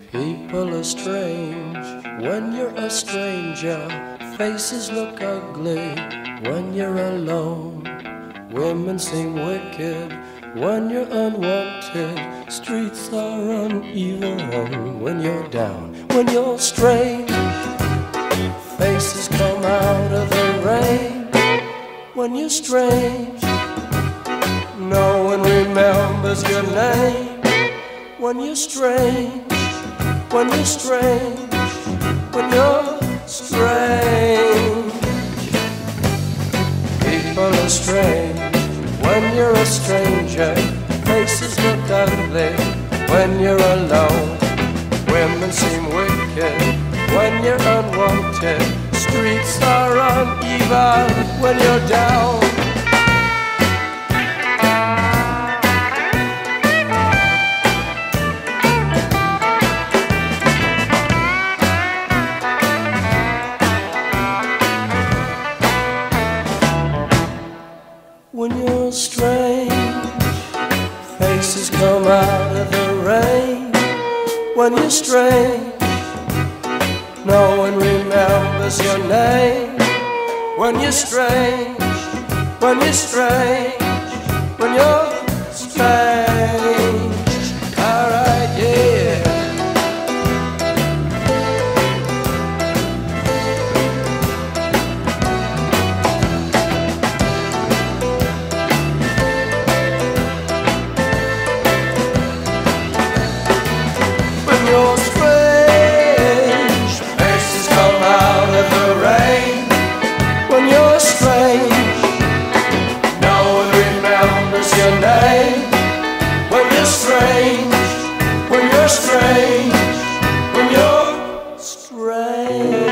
People are strange when you're a stranger. Faces look ugly when you're alone. Women seem wicked when you're unwanted. Streets are uneven when you're down. When you're strange, faces come out of the rain. When you're strange, no one remembers your name. When you're strange, when you're strange, when you're strange. People are strange when you're a stranger. Faces look ugly when you're alone. Women seem wicked when you're unwanted. Streets are uneven when you're down. When you're strange, faces come out of the rain. When you're strange, no one remembers your name. When you're strange, when you're strange, when you're strange. Alright, yeah. You're strange, faces come out of the rain. When you're strange, no one remembers your name. When you're strange, when you're strange, when you're strange.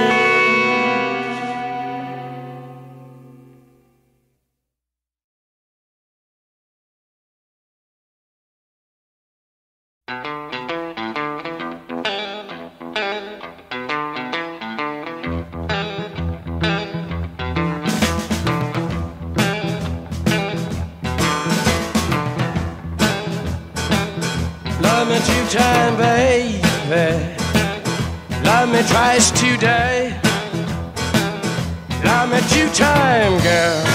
Love me 2 times, baby. Love me twice today. Love me 2 times, girl.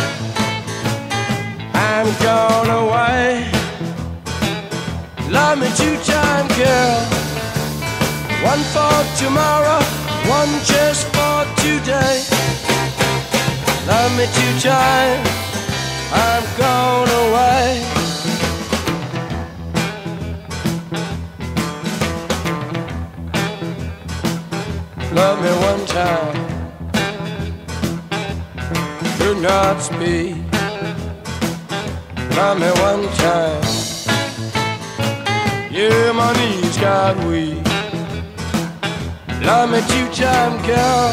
I'm gone away. Love me 2 times, girl. 1 for tomorrow, 1 just for today. Love me 2 times, I'm gone away. Love me 1 time, do not speak. Love me 1 time, yeah, my knees got weak. Love me 2 times, girl.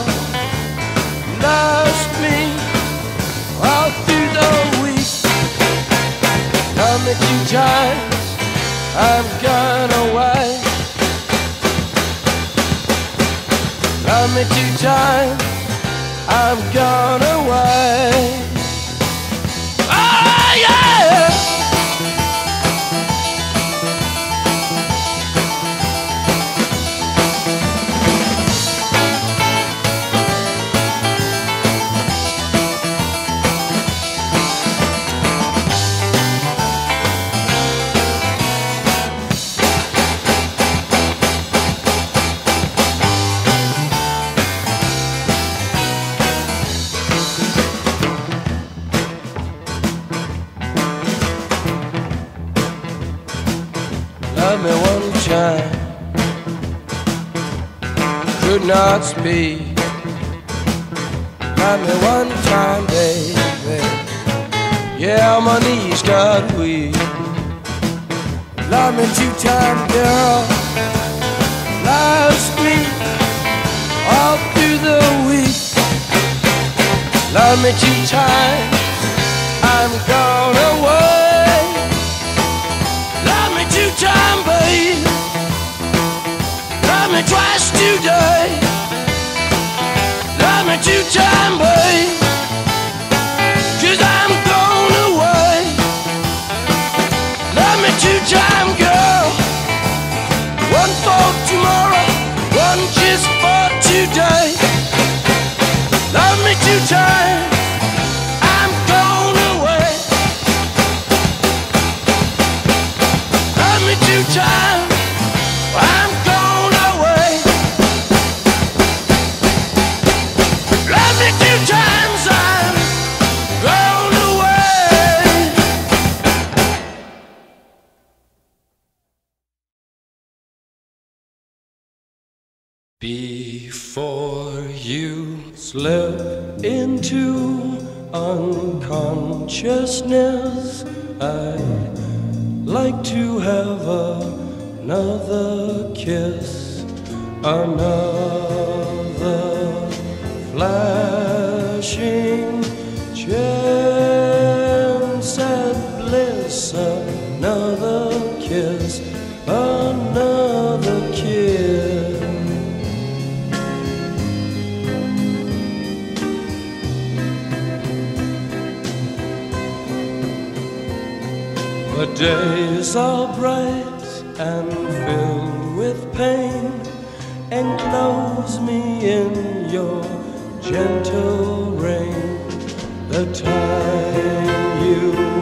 Love me all through the week. Love me 2 times, I'm gone away. Love me 2 times, I'm gone away. Oh yeah! Love me 1 time, could not speak. Love me 1 time, baby. Yeah, my knees got weak. Love me 2 times, girl. Loves me all through the week. Love me 2 times, I'm gone away. Love me 2 times, babe. Love me twice today. Love me 2 times, babe. 'Cause I'm gone away. Love me 2 times, girl. One for tomorrow, time I'm gone away. Love me 2 times I'm gone away. Love me 2 times I'm gone away. Before you slip into unconsciousness, I'd like to have another kiss, another flashing chance at bliss, another kiss, another kiss. The days are bright and filled with pain. Enclose me in your gentle rain. The time you